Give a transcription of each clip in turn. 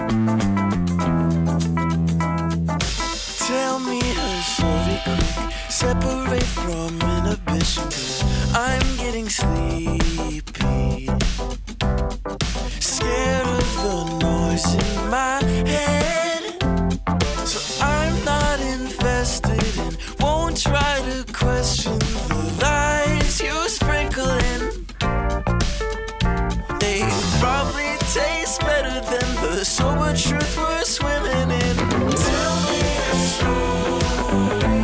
Tell me her story quick, separate from inhibition, 'cause I'm getting sleepy. Scared of the noise in my head, so I'm not invested and won't try to question the lies you sprinkle in. They probably taste better than the sober truth we're swimming in. Tell me a story,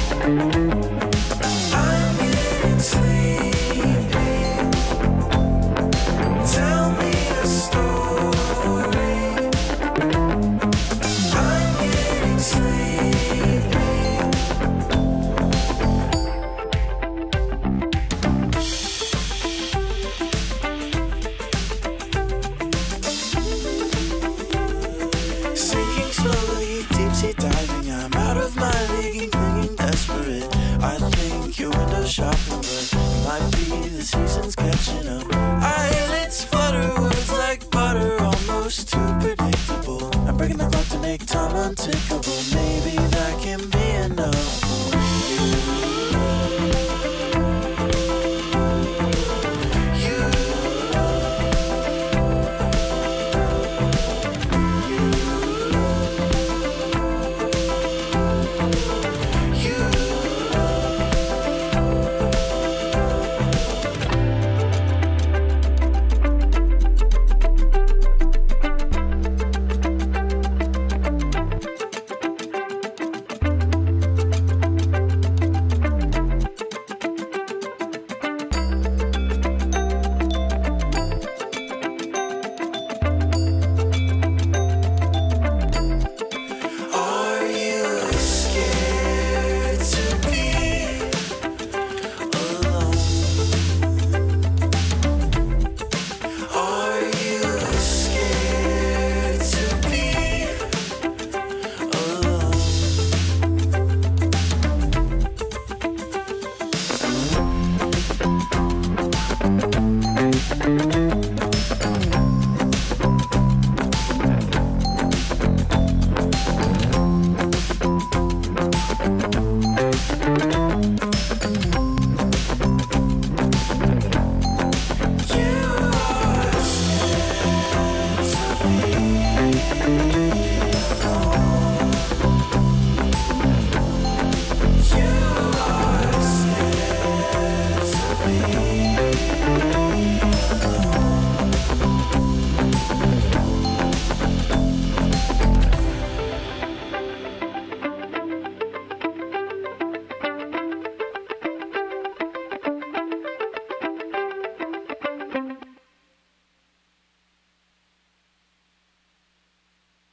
I'm getting sleepy. Tell me a story, I'm getting sleepy. Sinking slowly, deep sea diving, I'm out of my league, clinging desperate. I think your window shopping, but it might be the season's catching up. Eyelids flutter, words like butter, almost too predictable. I'm breaking the clock to make time untickable. Maybe